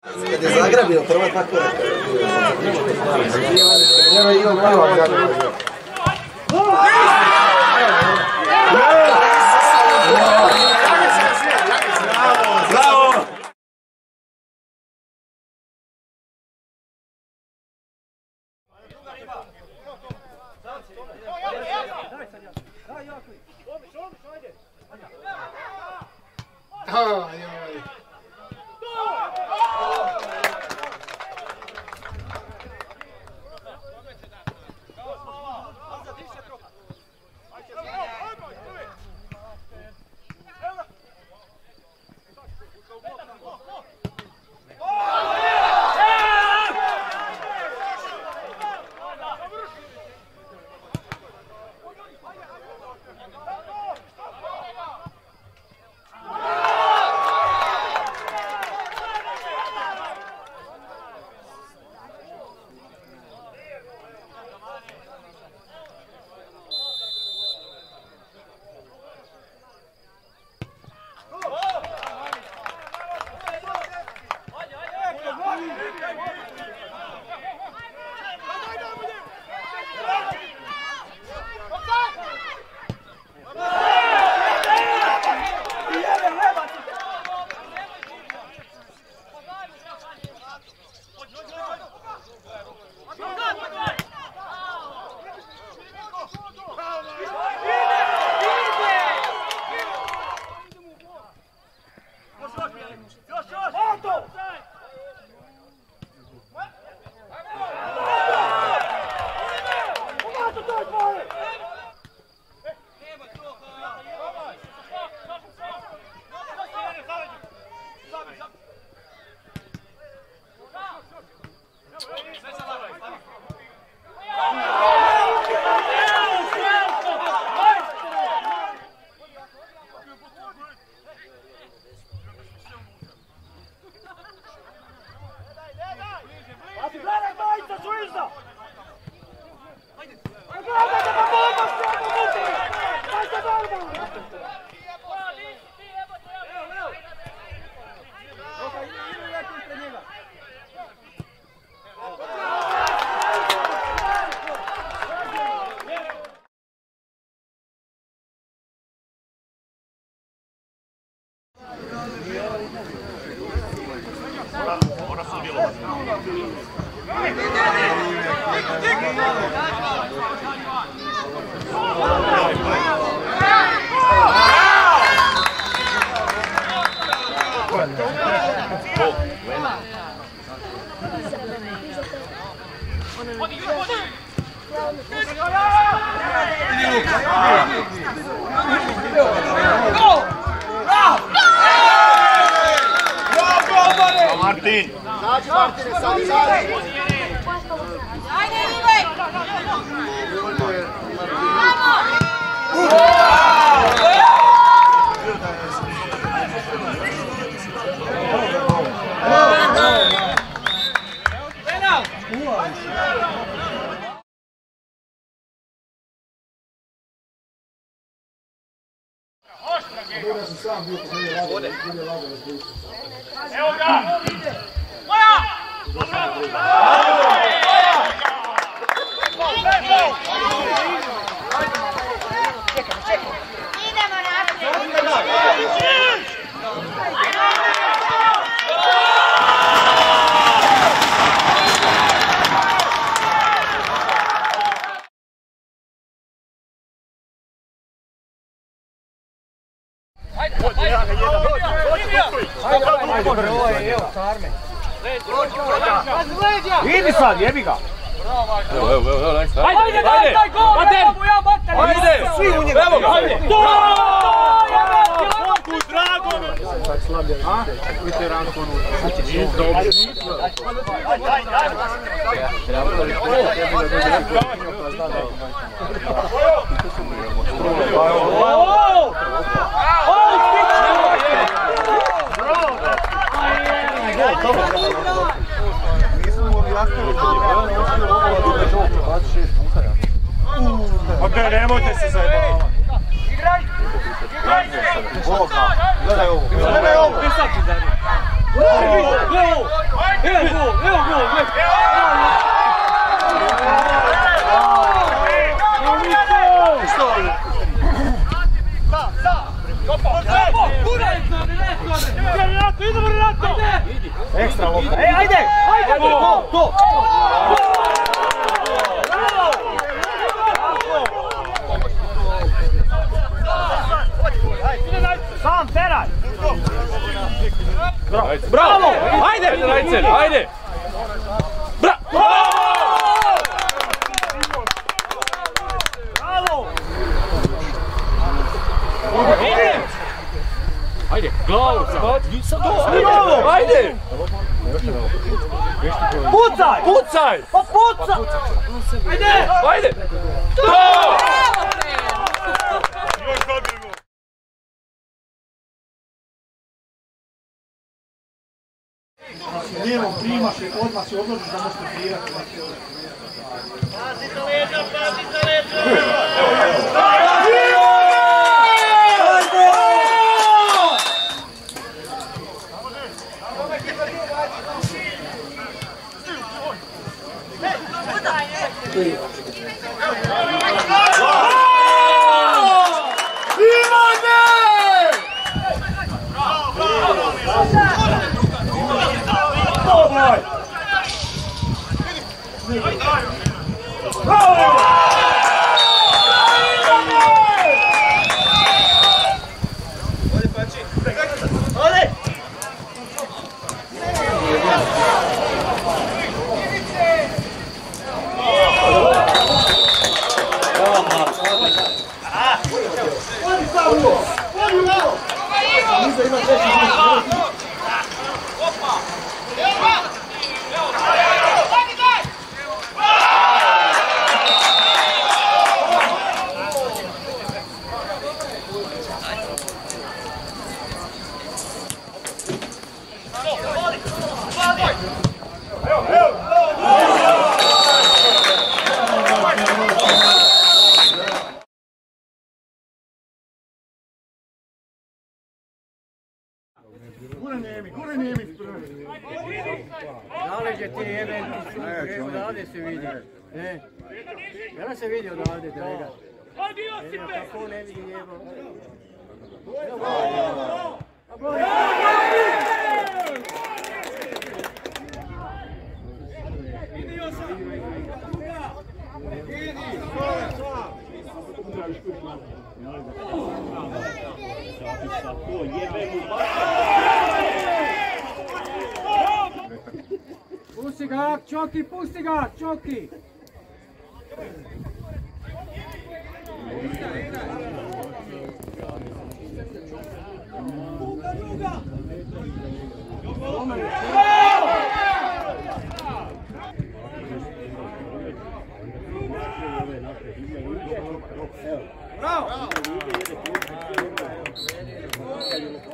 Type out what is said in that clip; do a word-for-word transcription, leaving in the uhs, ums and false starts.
Kad je zagrabio, prva tako je. Evo imam pravo zagrabio. Bravo! Martin! Zađi Martine, sad zađi! Ajde, Rivek! Evo ga! Moja! Idemo naprijed! Idi sad, jebi ga! Evo, evo, evo, evo, ajde, ajde, ajde, daj gol, ajde, svi u njega, evo ga, ajde! Bogu dragome! Tak slabije, a? Vidite ranko unutra. Nije dobro. Ajde, ajde, ajde! Nemojte se zajebavati. Igraj! Igraj se! Gledaj ovo! Gledaj ovo! Gledaj ovo! To! Sam, teraj! Bravo! Ajde! Rajcel, ajde! Bravo! Bravo! Ajde, glavu sad! Ajde! Pucaj! Pucaj! Pa pucaj! Ajde! Ajde! To! Lijevom primaš i odmah se odložiš da možete prijeti. Pazite leđa, pazite leđa! Zaleđe ti jeben, odavde se vidi. Ne, jel se vidi odavde, drega? E, kako ne vidi jebo. Pusti ga, Čoki, pusti ga, Čoki! Bravo!